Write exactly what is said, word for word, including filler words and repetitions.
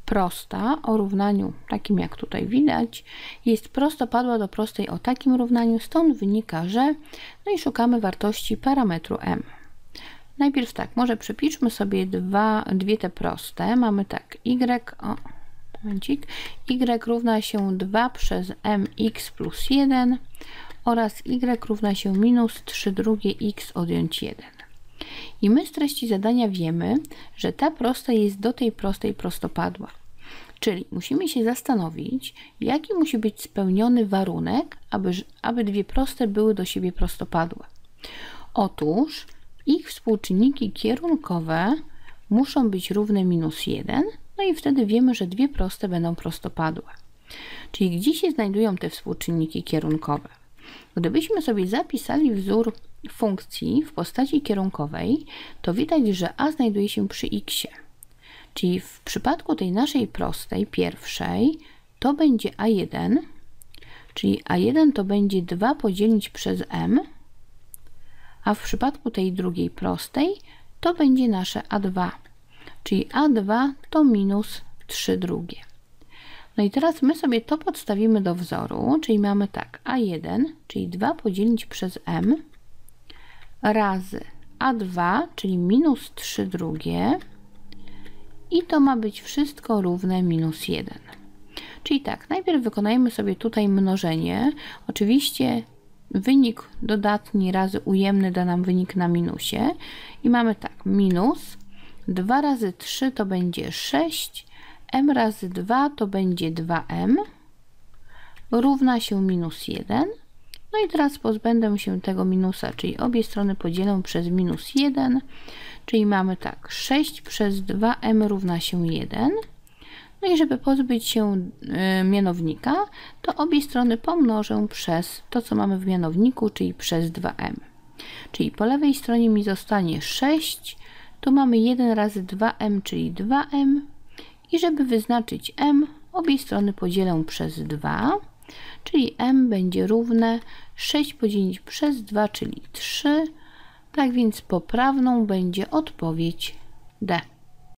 prosta o równaniu takim, jak tutaj widać, jest prostopadła do prostej o takim równaniu, stąd wynika, że no i szukamy wartości parametru m. Najpierw tak, może przepiszmy sobie dwa, dwie te proste. Mamy tak, y, o, momencik, y równa się dwa przez mx plus jeden oraz y równa się minus trzy drugie x odjąć jeden. I my z treści zadania wiemy, że ta prosta jest do tej prostej prostopadła. Czyli musimy się zastanowić, jaki musi być spełniony warunek, aby, aby dwie proste były do siebie prostopadłe. Otóż ich współczynniki kierunkowe muszą być równe minus jeden, no i wtedy wiemy, że dwie proste będą prostopadłe. Czyli gdzie się znajdują te współczynniki kierunkowe? Gdybyśmy sobie zapisali wzór funkcji w postaci kierunkowej, to widać, że a znajduje się przy x. Czyli w przypadku tej naszej prostej, pierwszej, to będzie a jeden, czyli a jeden to będzie dwa podzielić przez m, a w przypadku tej drugiej prostej to będzie nasze a dwa, czyli a dwa to minus trzy drugie. No i teraz my sobie to podstawimy do wzoru, czyli mamy tak, a jeden, czyli dwa podzielić przez m, razy a dwa, czyli minus trzy drugie, i to ma być wszystko równe minus jeden. Czyli tak, najpierw wykonajmy sobie tutaj mnożenie. Oczywiście wynik dodatni razy ujemny da nam wynik na minusie. I mamy tak, minus dwa razy trzy to będzie sześć, m razy dwa to będzie dwa m, równa się minus jeden. No i teraz pozbędę się tego minusa, czyli obie strony podzielę przez minus jeden, czyli mamy tak, sześć przez dwa m równa się jeden. No i żeby pozbyć się y, mianownika, to obie strony pomnożę przez to, co mamy w mianowniku, czyli przez dwa m. Czyli po lewej stronie mi zostanie sześć, tu mamy jeden razy dwa m, czyli dwa m. I żeby wyznaczyć m, obie strony podzielę przez dwa, czyli m będzie równe sześć podzielić przez dwa, czyli trzy. Tak więc poprawną będzie odpowiedź D.